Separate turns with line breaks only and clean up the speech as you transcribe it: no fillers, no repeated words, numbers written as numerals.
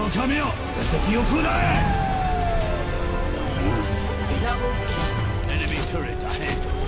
神よ、敵を食らえ。 Enemy turret ahead.